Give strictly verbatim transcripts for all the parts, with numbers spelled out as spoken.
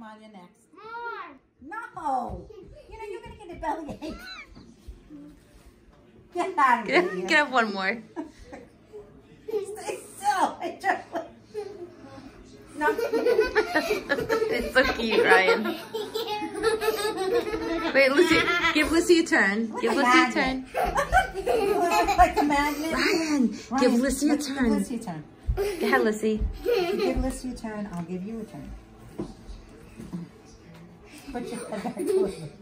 Tanya next. No. You know, you're going to get a bellyache. Get out of Get, here. get up one more. Stay still. I just... No. It's so cute, Ryan. Wait, Lucy, give Lucy a turn. Like give a Lucy magnet. a turn. Like a magnet. Ryan, Ryan, give Lucy a let's turn. Give Lucy a turn. Go ahead, Lucy. Give Lucy a turn. I'll give you a turn. Put your head back towards me.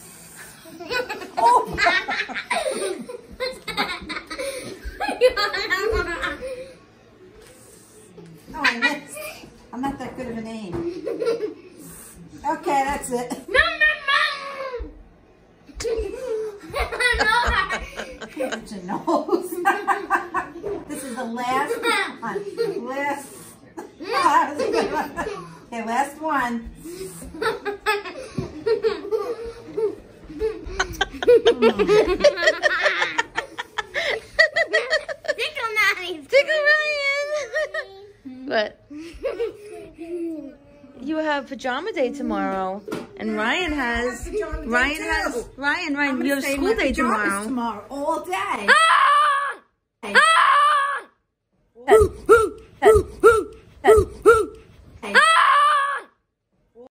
Oh! No, I missed. I'm not that good of an aim. Okay, that's it. No, no, no! It's your nose. This is the last one. Last. Okay, last one. Tickle Nanny. Tickle Ryan. What? You have pajama day tomorrow, and Ryan has. Pajama day Ryan too. has. Ryan, I'm Ryan, gonna you have stay in school my day pajamas tomorrow. tomorrow, all day. Ah! Hey. Ah! Hey. Hey.